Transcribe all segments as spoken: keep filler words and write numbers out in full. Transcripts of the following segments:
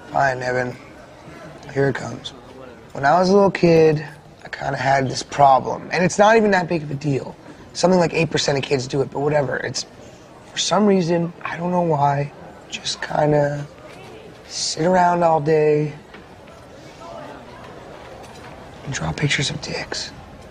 Fine, Evan. Here it comes. When I was a little kid, I kind of had this problem. And it's not even that big of a deal. Something like eight percent of kids do it, but whatever. It's, for some reason, I don't know why, just kind of sit around all day and draw pictures of dicks.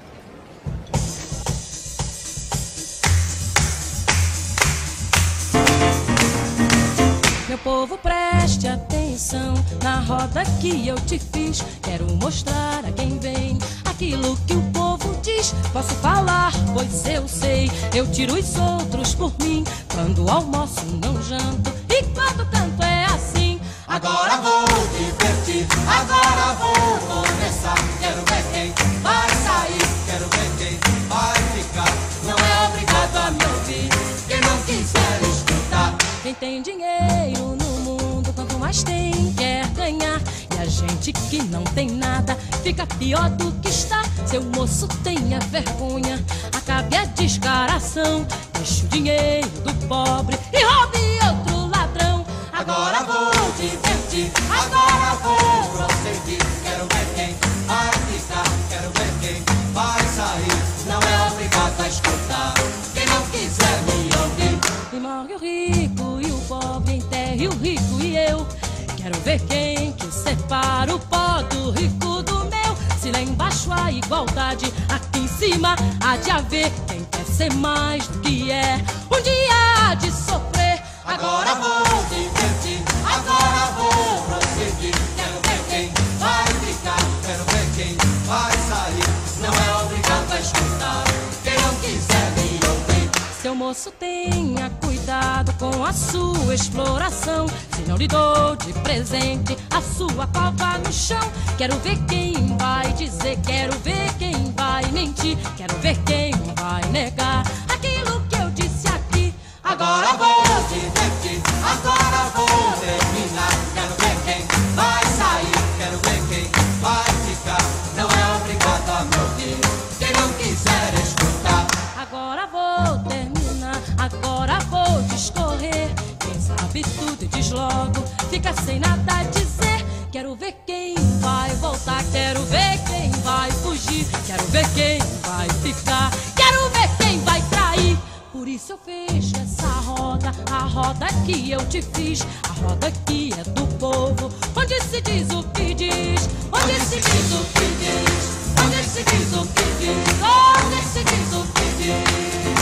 Meu povo, preste atenção na roda que eu te fiz. Quero mostrar a quem vem aquilo que o povo diz. Posso falar, pois eu sei. Eu tiro os outros por mim. Quando almoço não janto e quando canto é assim. Agora vou divertir, agora vou começar. Quero ver quem vai sair, quero ver quem vai ficar. Não é obrigado a me ouvir, quem não quiser escutar. Quem tem dinheiro no mundo, quanto mais tem, quer ganhar. E a gente que não tem nada, fica pior do que está. Seu moço, tenha vergonha, acabe a descaração. Deixe o dinheiro do pobre e roube outro ladrão. Agora vou divertir, agora vou prosseguir. Quero ver quem vai ficar, quero ver quem vai sair. Não é obrigado a escutar, quem não quiser me ouvir. E morre o rico e o pobre, enterre o rico e eu. Quero ver quem que separa o pó do rico do meu. Se lá embaixo há igualdade, aqui em cima há de haver. Quem quer ser mais do que é, um dia há de sofrer. Agora vou divertir, agora vou prosseguir. Quero ver quem vai ficar, quero ver quem vai sair. Não é obrigado a escutar, quem não quiser me ouvir. Seu moço, tenha cuidado com a sua exploração. Se não lhe dou de presente a sua cova no chão. Quero ver quem vai dizer, quero ver quem vai mentir. Quero ver quem vai negar aquilo que eu disse aqui. Agora vou divertir, agora vou terminar. Quero ver quem vai sair, quero ver quem vai ficar. Não é obrigado a me ouvir, quem não quiser escutar. Agora vou terminar, agora vou discorrer. Quem sabe tudo diz logo, fica sem nada a dizer. Quero ver quem vai voltar, quero ver quem vai fugir. Quero ver quem vai ficar, quero ver quem vai trair. Por isso eu fecho essa roda, a roda que eu te fiz. A roda que é do povo, onde se diz o que diz. Onde se diz o que diz, onde se diz o que diz. Onde se diz o que diz.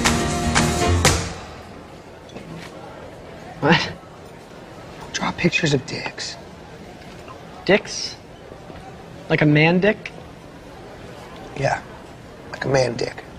What? Draw pictures of dicks. Dicks? Like a man dick? Yeah, like a man dick.